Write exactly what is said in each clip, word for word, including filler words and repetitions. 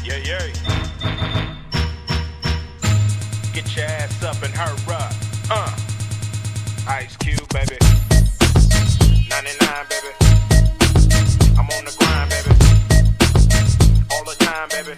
Yeah, yeah. Get your ass up and hurry up. Uh. Ice Cube, baby. ninety-nine, baby. I'm on the grind, baby. All the time, baby.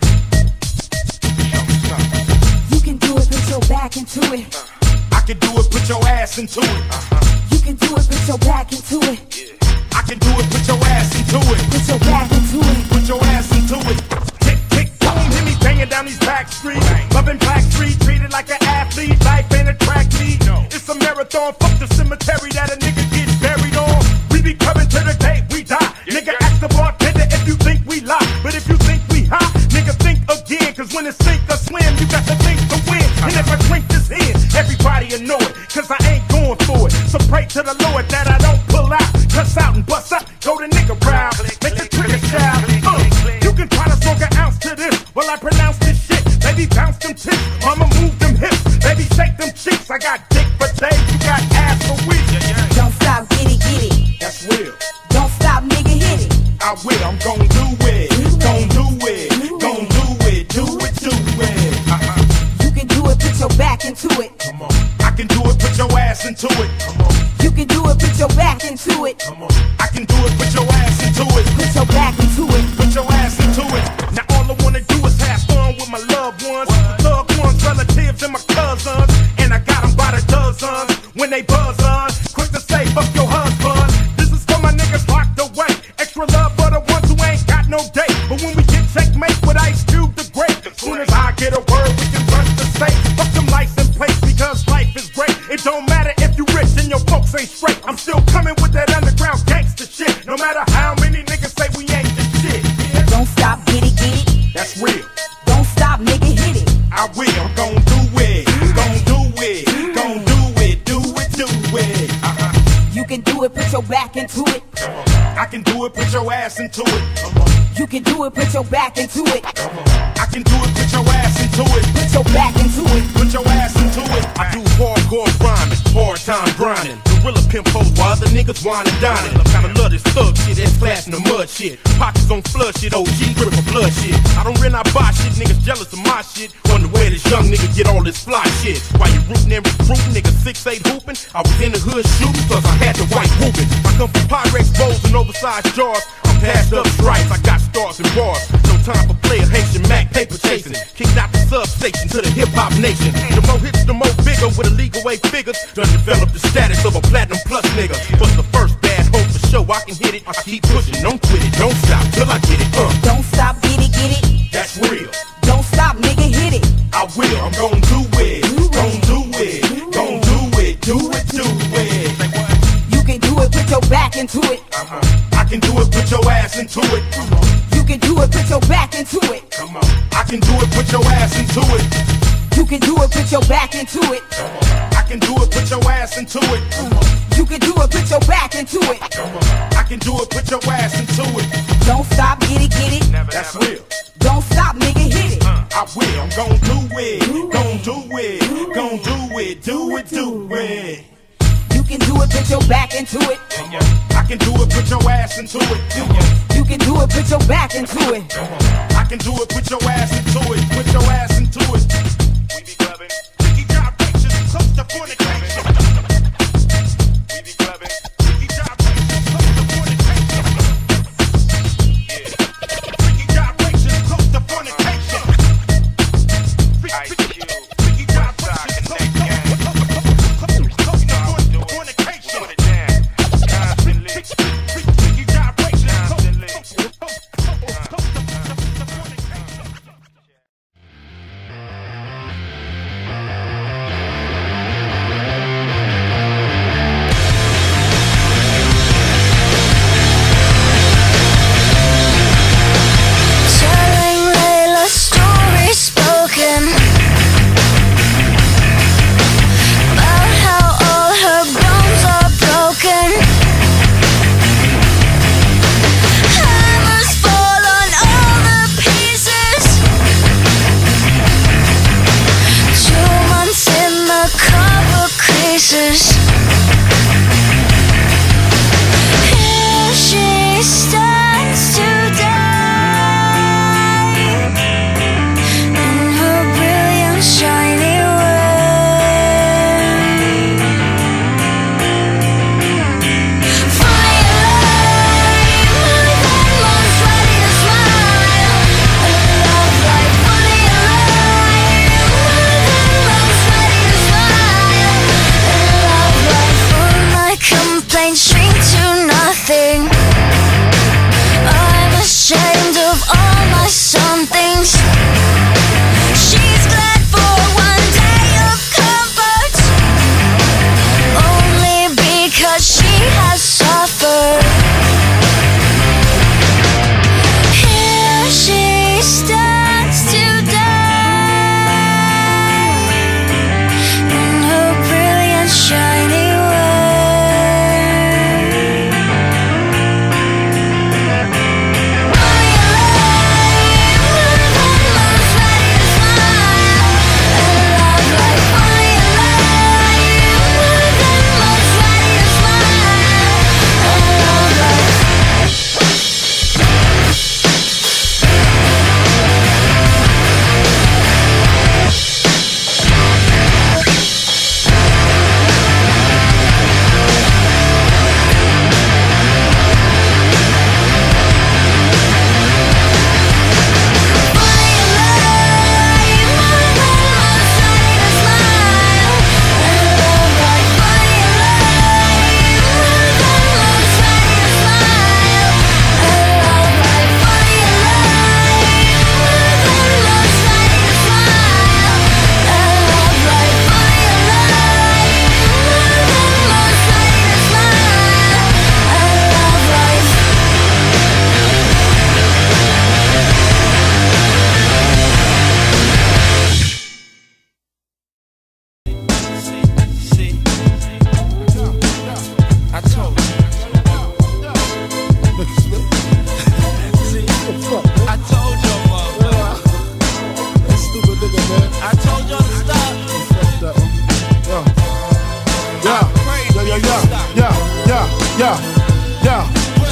Show me something. You can do it, put your back into it. Uh. I can do it, put your ass into it. Uh-huh. You can do it, put your back into it. Yeah. I can do it, put your ass into it. Put your back into it. Put your ass into it. Tick, tick, boom, hit me banging down these back streets. Loving Black Street, treated like an athlete. Life ain't a track meet. No. It's a marathon, fuck the cemetery that a nigga gets buried on. We be coming to the day we die. Yeah, Nigga, yeah. ask the bartender if you think we lie. But if you think we hot, nigga, think again. Cause when it's sink or swim, you got to think to win. And if I drink this in, everybody will know it. Cause I ain't going for it. So pray to the Lord that I don't pull out. Cuss out and bust up, go the nigga round. Make the trigger shout. Uh, you can try to smoke an ounce to this. Well, I pronounce this shit. Baby, bounce them tits. Mama, move them hips. Baby, shake them cheeks. I got dick for days. You got ass for weeks. Yeah, yeah. Don't stop, get it, get it. That's real. Don't stop, nigga, hit it. I will. I'm gon' do it. Gon' do it. Gon' do it. Do it. Do it. Uh-huh. You can do it, put your back into it. Come on. I can do it. Put your ass into it. Come on. You can do it, put your back into it. Come on. I can do it. Put your ass into it. Put your back into it. Put your ass into it. Now all I wanna do is have fun with my loved ones, thug ones, relatives, and my cousins. And I got them by the dozens. When they buzz on, quick to say fuck your husband. This is for my niggas locked away. Extra love for the ones who ain't got no date. But when we get checkmate with Ice Cube the Great, as soon as I get a word, we can rush the safe. Fuck them license plates because life is great. It don't matter if you rich and your folks ain't straight. I'm still coming with that underground gangster shit. No matter how many niggas say we ain't the shit. Yeah. Don't stop, get it, get it. That's real. Don't stop, nigga, hit it. I will. I'm gon' do it. Gon' do it. Gon' do it. Do it. Do it. Uh-huh. You can do it, put your back into it. I can do it. Put your ass into it. You can do it, put your back into it. I can do it. Put your ass into it. Put your back into it. Put your ass into it. I do hardcore rhyming, hard time grinding. Gorilla pimp hoes while other niggas wine and dining. Kinda love this thug shit, that's class in the mud shit. Pockets on flood shit, O G grip for blood shit. I don't rent, I buy shit, niggas jealous of my shit. Wonder where this young nigga get all this fly shit. While you rootin' and recruiting, niggas six eight hooping. I was in the hood shooting, plus I had the white whooping. I come from Pyrex bowls and oversized jars. I'm passed up stripes, I got stars and bars. No time for player Haitian Mac, paper chasing. Kicked out the substation to the hip hop nation. The more hits, the more bigger with illegal eight figures. Done develop the status of a platinum plus nigga. But the first bad hope for show, I can hit it. I keep pushing, don't quit it, don't stop till I get it. Uh. Don't stop, get it, get it. That's real. Don't stop, nigga, hit it. I will. I'm gon' do it. Gon' do it. Gon' do it. Do it. Do it. You can do it, put your back into it. Uh-huh. I can do it. Put your ass into it. Come on. You can do it, put your back into it. Come on. I can do it. Put your ass into it. You can do it, put your back into it. I can do it. Put your ass into it. You can do it, put your back into it. I can do it. Put your ass into it. Don't stop, get it, get it. Never, That's never. real. Don't stop, nigga, hit it. I will. I'm gon' do it. Gon' do it. Gon' do it. Do it. Do it. You can do it, put your back into it. I can do it. Put your ass into it. You can do it, put your back into it. I can do it. Put your ass into it. Put your ass into it. We be clubbing. Ricky gyrations, close to fornication. We be clubbing. Ricky gyrations, close to fornication. Yeah. Ricky gyrations, close to fornication. Ice Cube. Ricky gyrations, close to fornication. Put it down. Constantly. Ricky gyrations, constantly.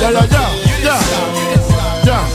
Yeah, yeah, yeah, yeah, yeah.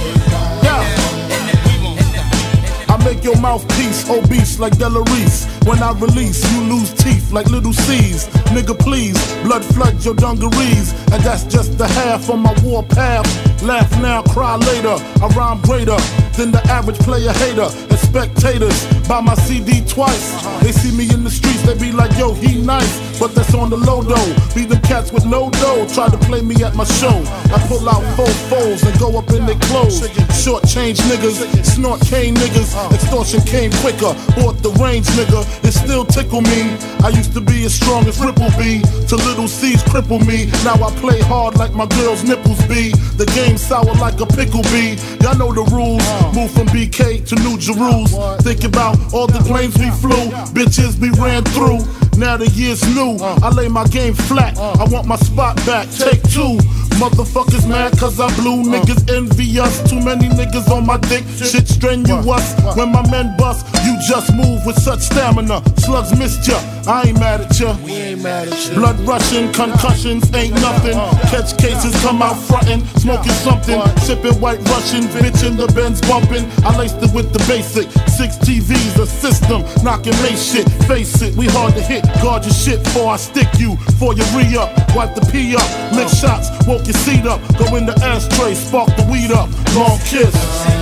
I make your mouthpiece obese like Delarice. When I release, you lose teeth like little C's. Nigga, please, blood flood your dungarees. And that's just the half of my war path. Laugh now, cry later. I rhyme greater than the average player hater. And spectators buy my C D twice. They see me in the streets, they be like, yo, he nice. But that's on the low though. Be them cats with no dough, try to play me at my show. I pull out four foes and go up in their clothes. Short change niggas, snort cane niggas. Extortion came quicker, bought the range nigga. It still tickle me. I used to be as strong as Ripple B, till little C's cripple me. Now I play hard like my girl's nipples be. The game sour like a pickle bee. Y'all know the rules. Move from B K to New Jerusalem. Think about all the planes we flew, bitches we ran through. Now the year's new, I lay my game flat. I want my spot back, take two. Motherfuckers mad cause I blew, niggas envy us. Too many niggas on my dick, shit strenuous. When my men bust, you just move with such stamina. Slugs missed ya, I ain't mad at ya. Blood rushing, concussions ain't nothing. Catch cases, come out frontin', smoking something. Sipping white Russian, bitch in the Benz bumping. I laced it with the basic, six T Vs, a system. Knocking lace shit, face it, we hard to hit. Guard your shit before I stick you, before you re-up. Wipe the pee up, mix shots, woke your seat up. Go in the ashtray, spark the weed up. Long kiss.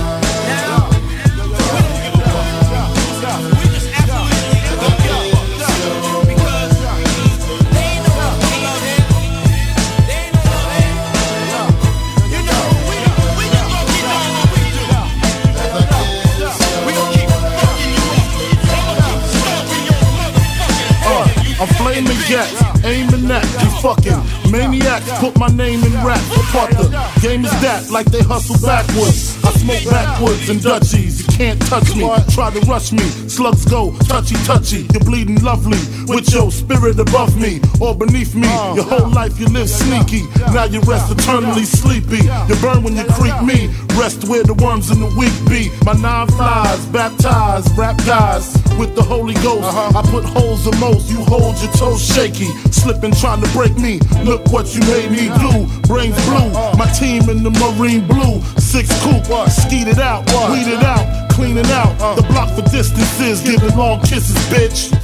I'm flaming gas, aiming at you fucking maniacs. Put my name in rap, apart the game is that, like they hustle backwards. I smoke backwards and Dutchies, you can't touch me. Try to rush me, slugs go touchy touchy. You're bleeding lovely, with your spirit above me or beneath me. Your whole life you live sneaky, now you rest eternally sleepy. You burn when you creep me, rest where the worms in the weak be. My nine flies, baptized, rap guys with the Holy Ghost. I put holes in most, you hold your toes shaky, slipping trying to break me. Look what you made me do, brains blue. My team in the marine blue, six coupe, skeet it out, weed it out, clean it out. The block for distances, giving long kisses, bitch.